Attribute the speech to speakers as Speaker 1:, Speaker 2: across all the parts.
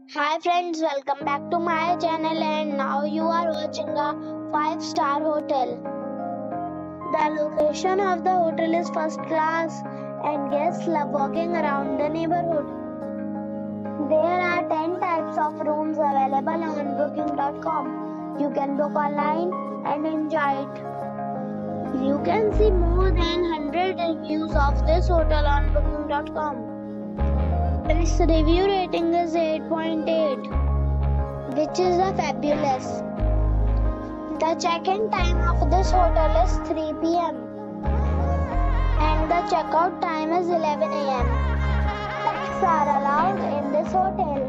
Speaker 1: Hi friends, welcome back to my channel and now you are watching a 5-star hotel. The location of the hotel is first class and guests love walking around the neighborhood. There are 10 types of rooms available on booking.com. You can book online and enjoy it. You can see more than 100 reviews of this hotel on booking.com. Its review rating is 8.8, which is fabulous. The check-in time of this hotel is 3 p.m. and the check-out time is 11 a.m. Pets are allowed in this hotel.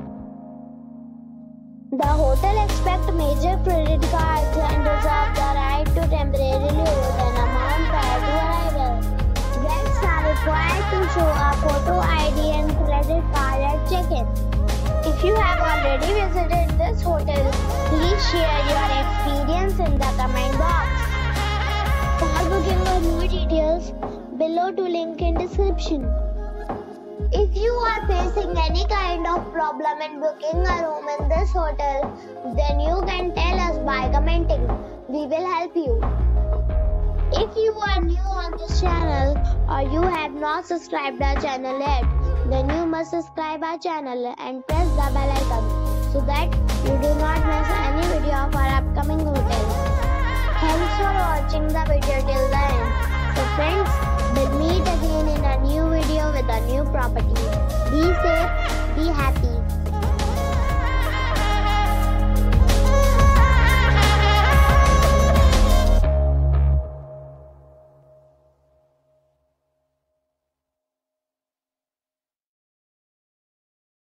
Speaker 1: The hotel accepts major credit cards and reserves the right to temporarily hold an amount prior to arrival. Guests are required to show a photo ID and credit card at check-in. If you have already visited this hotel, please share your experience in the comment box. For booking or more details, below to link in description. If you are facing any kind of problem in booking a room in this hotel, then you can tell us by commenting. We will help you. If you are new on this channel or you have not subscribed our channel yet, then you must subscribe our channel and press the bell icon so that you do not miss any video of our upcoming hotel. Thanks for watching the video till the end. So friends, we'll meet again in a new video with a new property. Be safe.